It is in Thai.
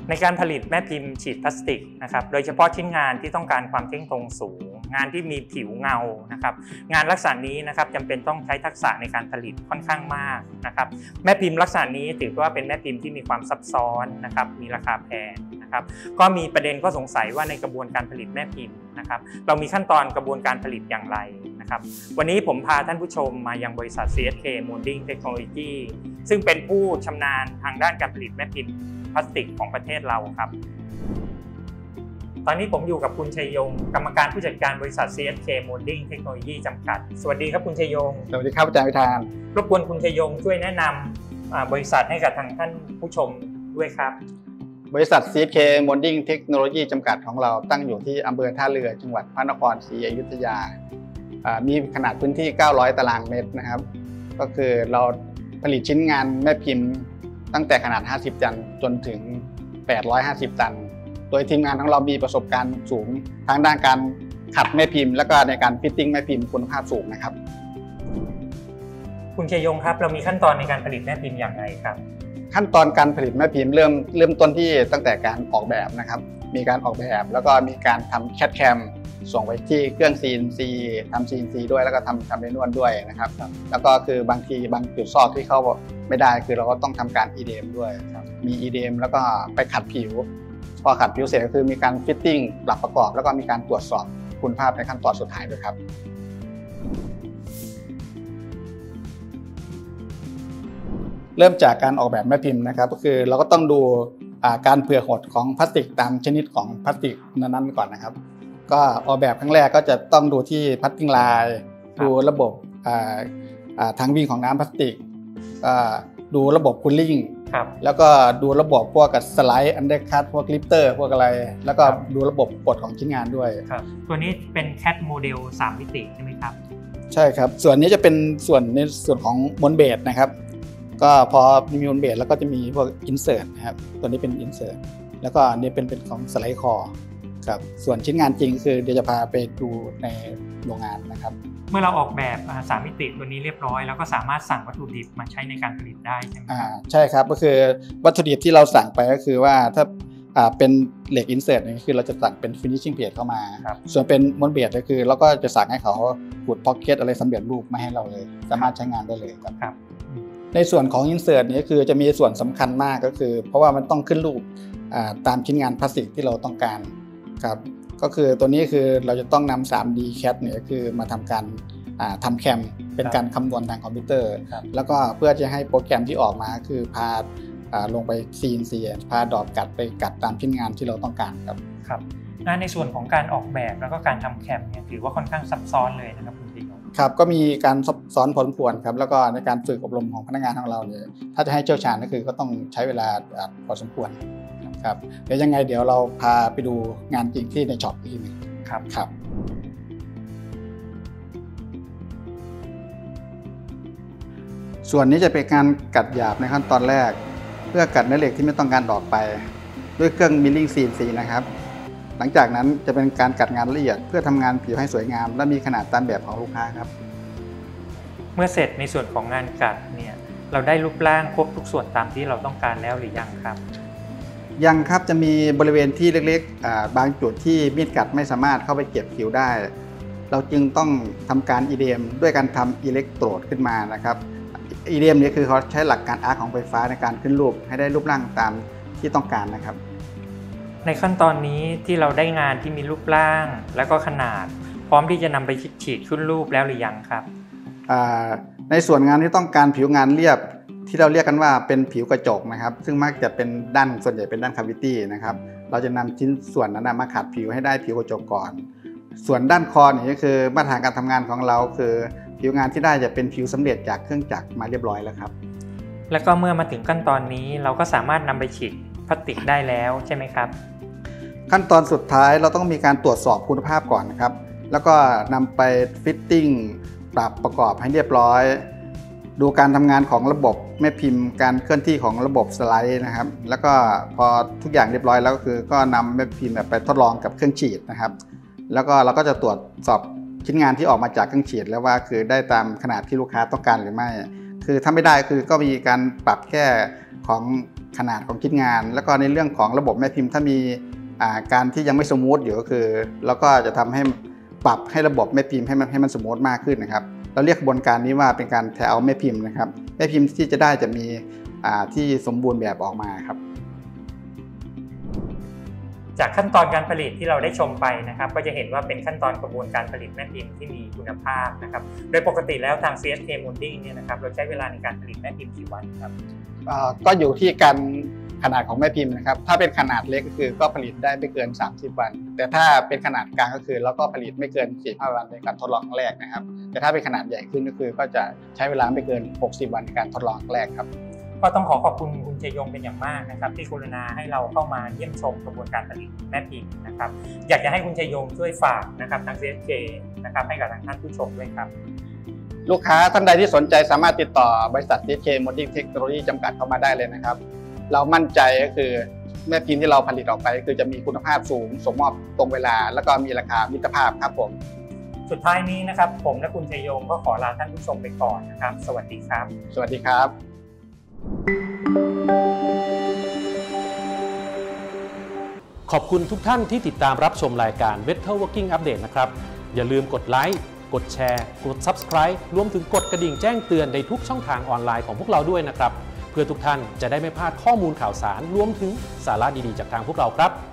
ในการผลิตแม่พิมพ์ฉีดพลาสติกนะครับโดยเฉพาะชิ้นงานที่ต้องการความเที่ยงตรงสูงงานที่มีผิวเงานะครับงานลักษณะนี้นะครับจำเป็นต้องใช้ทักษะในการผลิตค่อนข้างมากนะครับแม่พิมพ์ลักษณะนี้ถือว่าเป็นแม่พิมพ์ที่มีความซับซ้อนนะครับมีราคาแพงนะครับก็มีประเด็นก็สงสัยว่าในกระบวนการผลิตแม่พิมพ์นะครับเรามีขั้นตอนกระบวนการผลิตอย่างไรนะครับวันนี้ผมพาท่านผู้ชมมายังบริษัท CSK Molding Technology ซึ่งเป็นผู้ชำนาญทางด้านการผลิตแม่พิมพ์พลาสติกของประเทศเราครับตอนนี้ผมอยู่กับคุณชัยยงกรรมการผู้จัดการบริษัท CSK Molding Technology จำกัดสวัสดีครับคุณชัยยงสวัสดีครับอาจารย์วิธานรบกวนคุณชัยยงช่วยแนะนำบริษัทให้กับทางท่านผู้ชมด้วยครับบริษัท CSK Molding Technology จำกัดของเราตั้งอยู่ที่อำเภอท่าเรือจังหวัดพระนครศรีอยุธยามีขนาดพื้นที่900ตารางเมตรนะครับก็คือเราผลิตชิ้นงานแม่พิมพ์ตั้งแต่ขนาด50ตันจนถึง850ตันโดยทีมงานของเรามีประสบการณ์สูงทั้งด้านการขัดแม่พิมพ์และก็ในการฟิตติ้งแม่พิมพ์คุณภาพสูงนะครับคุณชัยยงครับเรามีขั้นตอนในการผลิตแม่พิมพ์อย่างไรครับขั้นตอนการผลิตแม่พิมพ์เริ่มต้นที่ตั้งแต่การออกแบบนะครับมีการออกแบบแล้วก็มีการทำแคดแคมส่งไปที่เครื่อง CNC ทำ CNC ด้วยแล้วก็ทำเมนวลด้วยนะครับแล้วก็คือบางจุดซอกที่เข้าไม่ได้คือเราก็ต้องทำการ EDM ด้วยครับมี EDM แล้วก็ไปขัดผิวพอขัดผิวเสร็จก็คือมีการฟิตติ้งปรับประกอบแล้วก็มีการตรวจสอบคุณภาพในขั้นตอนสุดท้ายด้วยครับเริ่มจากการออกแบบแม่พิมพ์นะครับก็คือเราก็ต้องดูการเผื่อหดของพลาสติกตามชนิดของพลาสติกนั้นๆก่อนนะครับก็ออกแบบครั้งแรกก็จะต้องดูที่พัตติ้งไลน์ดูระบบทางวิ่งของน้ำพลาสติกดูระบบคูลลิ่งแล้วก็ดูระบบพวกกับสไลด์อันเดอร์คัตพวกลิฟเตอร์พวกอะไรแล้วก็ดูระบบกดของชิ้นงานด้วยตัวนี้เป็นแคทโมเดล3มิติใช่ไหมครับใช่ครับส่วนนี้จะเป็นในส่วนของมอนเบสนะครับก็พอมีมอนเบสแล้วก็จะมีพวกอินเสิร์ตนะครับตัวนี้เป็นอินเสิร์ตแล้วก็นี่เป็นของสไลด์คอครับส่วนชิ้นงานจริงคือเดี๋ยวจะพาไปดูในโรงงานนะครับเมื่อเราออกแบบ3มิติตัวนี้เรียบร้อยแล้วก็สามารถสั่งวัตถุดิบมาใช้ในการผลิตได้ใช่ไหมใช่ครับก็คือวัตถุดิบที่เราสั่งไปก็คือว่าถ้าเป็นเหล็กอินเสิร์ตนี่คือเราจะสั่งเป็นฟินิชชิ่งเพจเข้ามาส่วนเป็นมอนเบสก็คือเราก็จะสั่งให้เขาขุดพ็อกเก็ตอะไรสำเร็จรูปมาให้เราเลยสามารถใช้งานได้เลยครับในส่วนของอินเสิร์ตนี่คือจะมีส่วนสำคัญมากก็คือเพราะว่ามันต้องขึ้นรูปตามชิ้นงานพลาสติกที่เราต้องการครับก็คือตัวนี้คือเราจะต้องนำ 3D CAD เนี่ยคือมาทำการทำแคมเป็นการคำนวณทางคอมพิวเตอร์แล้วก็เพื่อจะให้โปรแกรมที่ออกมาคือพาลงไป CNC พาดอกกัดไปกัดตามชิ้นงานที่เราต้องการครับในส่วนของการออกแบบแล้วก็การทำแคมเนี่ยถือว่าค่อนข้างซับซ้อนเลยนะครับคุณชัยยงครับก็มีการซับซ้อนพอสมควรครับแล้วก็ในการฝึกอบรมของพนักงานของเราเนี่ยถ้าจะให้เชี่ยวชาญก็คือก็ต้องใช้เวลาพอสมควรครับเดี๋ยวยังไงเดี๋ยวเราพาไปดูงานจริงที่ในช็อปอีกทีนึงครับส่วนนี้จะเป็นการกัดหยาบในขั้นตอนแรกเพื่อกัดเนื้อเหล็กที่ไม่ต้องการออกไปด้วยเครื่องมิลลิ่ง CNC นะครับหลังจากนั้นจะเป็นการกัดงานละเอียดเพื่อทำงานผิวให้สวยงามและมีขนาดตามแบบของลูกค้าครับเมื่อเสร็จในส่วนของงานกัดเนี่ยเราได้รูปร่างครบทุกส่วนตามที่เราต้องการแล้วหรือยังครับยังครับจะมีบริเวณที่เล็กๆบางจุดที่มีดกัดไม่สามารถเข้าไปเก็บผิวได้เราจึงต้องทำการ EDM ด้วยการทำอิเล็กโทรดขึ้นมานะครับ EDM นี้คือเขาใช้หลักการอาร์คของไฟฟ้าในการขึ้นรูปให้ได้รูปร่างตามที่ต้องการนะครับในขั้นตอนนี้ที่เราได้งานที่มีรูปร่างและก็ขนาดพร้อมที่จะนำไปฉีดขึ้นรูปแล้วหรือยังครับในส่วนงานที่ต้องการผิวงานเรียบที่เราเรียกกันว่าเป็นผิวกระจกนะครับซึ่งมักจะเป็นด้านส่วนใหญ่เป็นด้านคาวิตี้นะครับเราจะนำชิ้นส่วนนั้นมาขัดผิวให้ได้ผิวกระจกก่อนส่วนด้านคอนี่ก็คือมาตรฐานการทำงานของเราคือผิวงานที่ได้จะเป็นผิวสำเร็จจากเครื่องจักรมาเรียบร้อยแล้วครับแล้วก็เมื่อมาถึงขั้นตอนนี้เราก็สามารถนำไปฉีดพลาสติกได้แล้วใช่ไหมครับขั้นตอนสุดท้ายเราต้องมีการตรวจสอบคุณภาพก่อนนะครับแล้วก็นำไปฟิตติ้งปรับประกอบให้เรียบร้อยดูการทำงานของระบบแม่พิมพ์การเคลื่อนที่ของระบบสไลด์นะครับแล้วก็พอทุกอย่างเรียบร้อยแล้วก็คือก็นำแม่พิมพ์ไปทดลองกับเครื่องฉีดนะครับแล้วก็เราก็จะตรวจสอบชิ้นงานที่ออกมาจากเครื่องฉีดแล้วว่าคือได้ตามขนาดที่ลูกค้าต้องการหรือไม่คือถ้าไม่ได้คือก็มีการปรับแก้ของขนาดของชิ้นงานแล้วก็ในเรื่องของระบบแม่พิมพ์ถ้ามีการที่ยังไม่สมูทอยู่ก็คือเราก็จะทำให้ปรับให้ระบบแม่พิมพ์ให้มันสมูทมากขึ้นนะครับเราเรียกกระบวนการนี้ว่าเป็นการแทเอาแม่พิมพ์นะครับแม่พิมพ์ที่จะได้จะมีที่สมบูรณ์แบบออกมาครับจากขั้นตอนการผลิตที่เราได้ชมไปนะครับก็จะเห็นว่าเป็นขั้นตอนกระบวนการผลิตแม่พิมพ์ที่มีคุณภาพนะครับโดยปกติแล้วทาง CSK Molding เนี่ยนะครับเราใช้เวลาในการผลิตแม่พิมพ์กี่วันครับก็อยู่ที่การขนาดของแม่พิมพ์นะครับถ้าเป็นขนาดเล็กก็คือก็ผลิตได้ไม่เกิน30วันแต่ถ้าเป็นขนาดกลางก็คือเราก็ผลิตไม่เกิน45วันในการทดลองแรกนะครับแต่ถ้าเป็นขนาดใหญ่ขึ้นก็คือก็จะใช้เวลาไม่เกิน60วันในการทดลองแรกครับก็ต้องขอบคุณคุณชัยยงเป็นอย่างมากนะครับที่กรุณาให้เราเข้ามาเยี่ยมชมกระบวนการผลิตแม่พิมพ์นะครับอยากจะให้คุณชัยยงช่วยฝากนะครับทาง CSK นะครับให้กับทางท่านผู้ชมด้วยครับลูกค้าท่านใดที่สนใจสามารถติดต่อบริษัท CSK Molding Technology จำกัดเข้ามาได้เลยนะครับเรามั่นใจก็คือแม่พิมพ์ที่เราผลิตออกไปคือจะมีคุณภาพสูงส่งมอบตรงเวลาแล้วก็มีราคามิตรภาพครับผมสุดท้ายนี้นะครับผมและคุณชัยยงก็ขอลาท่านผู้ชมไปก่อนนะครับสวัสดีครับสวัสดีครับขอบคุณทุกท่านที่ติดตามรับชมรายการ Metal Working Update นะครับอย่าลืมกดไลค์กดแชร์กด Subscribe รวมถึงกดกระดิ่งแจ้งเตือนในทุกช่องทางออนไลน์ของพวกเราด้วยนะครับเพื่อทุกท่านจะได้ไม่พลาดข้อมูลข่าวสารรวมถึงสาระดีๆจากทางพวกเราครับ